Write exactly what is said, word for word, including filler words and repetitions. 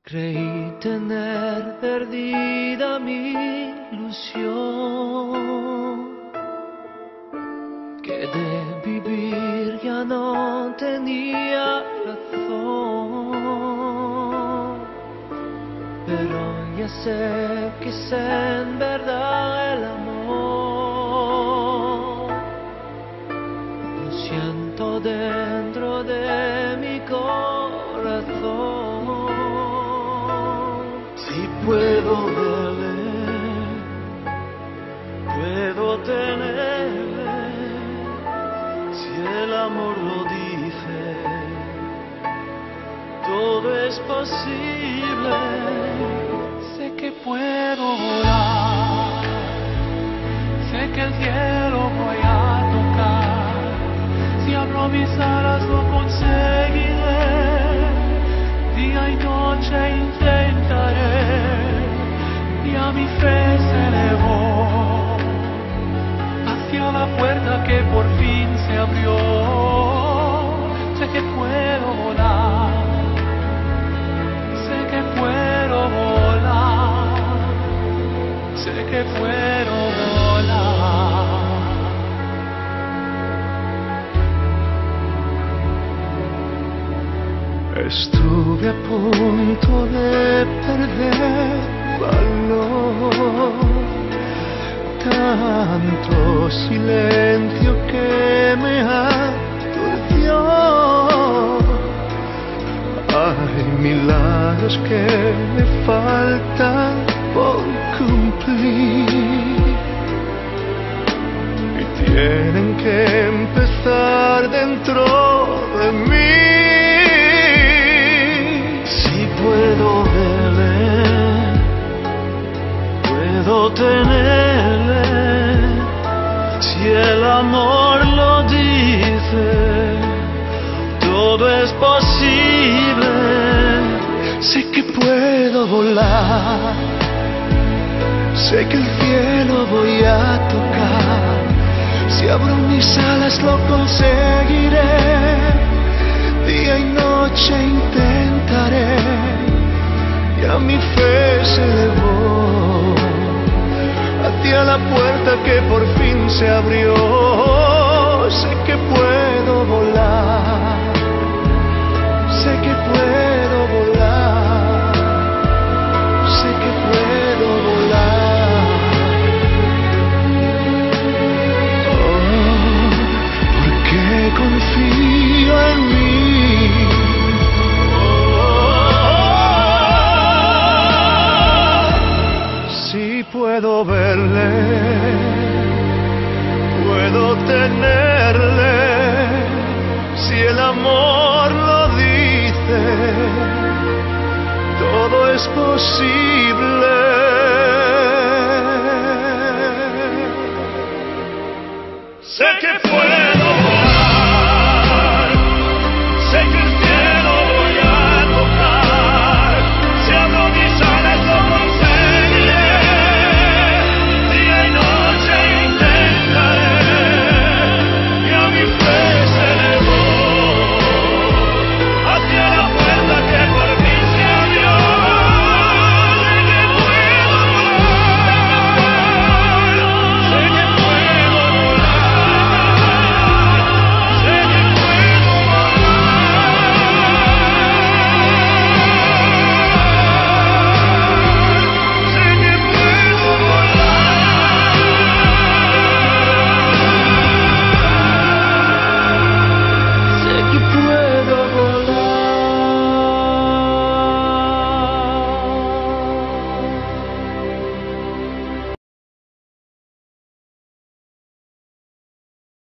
Creí tener perdida mi ilusión, que de vivir ya no tenía razón, pero ya sé que es en verdad el amor. Lo siento dentro de mi corazón. Si puedo verle, puedo tenerle, si el amor lo dice, todo es posible. Sé que puedo volar, sé que el cielo voy a tocar, si abro mis alas lo conseguiré, día y noche intentaré, y a mi fe se elevó hacia la puerta que por fin se abrió. Sé que puedo volar, sé que puedo volar, sé que puedo volar. Estuve a punto de perder valor, tanto silencio que me aturdió. Hay milagros que me faltan por cumplir y tienen que empezar dentro de mí. Puedo verle, puedo tenerle, si el amor lo dice, todo es posible. Sé que puedo volar, sé que el cielo voy a tocar, si abro mis alas lo conseguiré, día y noche intentaré, y a mi fe se elevó hacia la puerta que por fin se abrió. Sé que puedo volar, sé que puedo volar, sé que puedo volar. Oh, porque confío en mí. Puedo verle, puedo tenerle, si el amor lo dice, todo es posible.